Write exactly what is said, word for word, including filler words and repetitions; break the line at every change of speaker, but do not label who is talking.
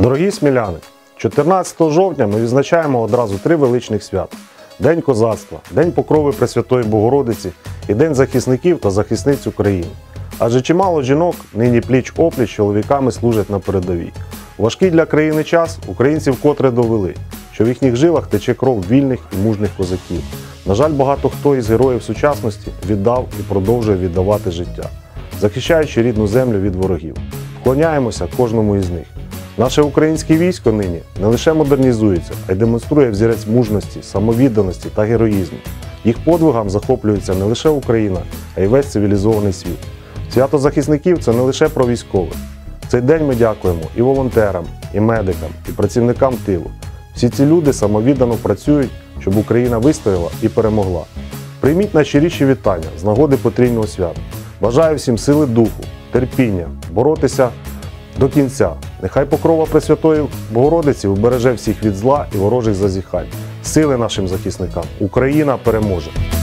Дорогі сміляни, чотирнадцятого жовтня ми відзначаємо одразу три величних свята. День козацтва, День Покрови Пресвятої Богородиці і День захисників та захисниць України. Адже чимало жінок нині пліч-опліч з чоловіками служать на передовій. У важкий для країни час українці вкотре довели, що в їхніх жилах тече кров вільних і мужних козаків. На жаль, багато хто із героїв сучасності віддав і продовжує віддавати життя, захищаючи рідну землю від ворогів. Вклоняємося кожному із них. Наше українське військо нині не лише модернізується, а й демонструє взірець мужності, самовідданості та героїзму. Їх подвигам захоплюється не лише Україна, а й весь цивілізований світ. Свято захисників – це не лише про військових. В цей день ми дякуємо і волонтерам, і медикам, і працівникам тилу. Всі ці люди самовіддано працюють, щоб Україна вистояла і перемогла. Прийміть найщиріші вітання з нагоди потрійного свята. Бажаю всім сили духу, терпіння, боротися до кінця. Нехай покрова Пресвятої Богородиці убереже всіх від зла і ворожих зазіхань. Сили нашим захисникам! Україна переможе!